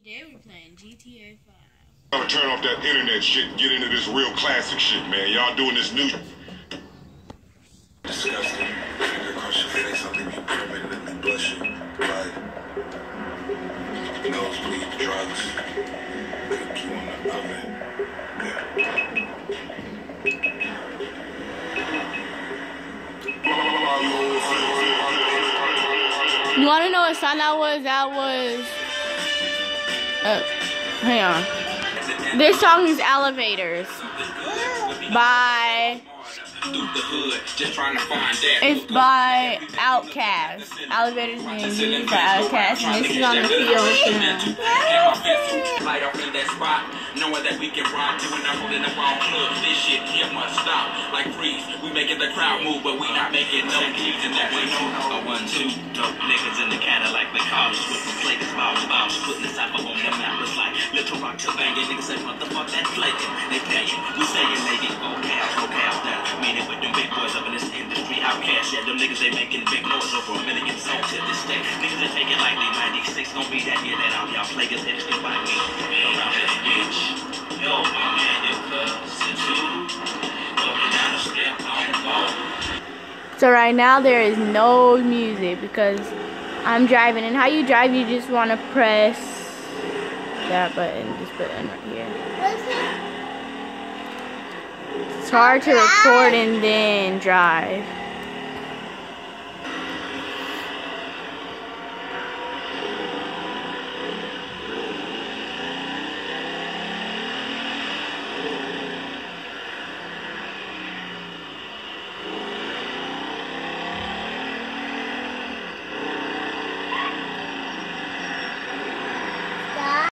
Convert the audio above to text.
Today we're playing GTA 5. I'm gonna turn off that internet shit and get into this real classic shit, man. Y'all doing this new. Disgusting. Finger across your face, I leave you permanently blushing. Like, nosebleed drugs. Cook you in the oven. You want to know what song that was? That was... hang on. This song is Elevators by... It's by Outkast. Elevators being by Outkast, and this is on the field. Light up in that spot, knowing that we can rock, doing our in the wrong club. This shit here must stop. Like freeze, we making the crowd move, but we not making no keys in that way. A 1-2, dope niggas in the Cadillac, they call us with the flaking bounce, putting this type of on the map. It's like little rock to banging. Niggas say, what the fuck that flaking? They paying, we saying they get go cows down. Meaning with them big boys up in this industry, Outkast, yeah, them niggas they making big noise over 1 million songs to this day. Niggas they taking like they 96, gon' be that year that all y'all players hit still by me. Around this bitch, yo, my man, you cousin too. Going down the step on the phone. So right now there is no music because I'm driving, and how you drive, you just want to press that button, this button right here. It's hard to record and then drive.